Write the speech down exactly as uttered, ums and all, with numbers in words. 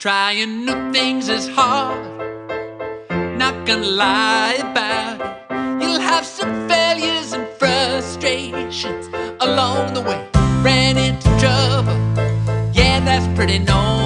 Trying new things is hard, not gonna lie about it. You'll have some failures and frustrations along the way. Ran into trouble, yeah, that's pretty known.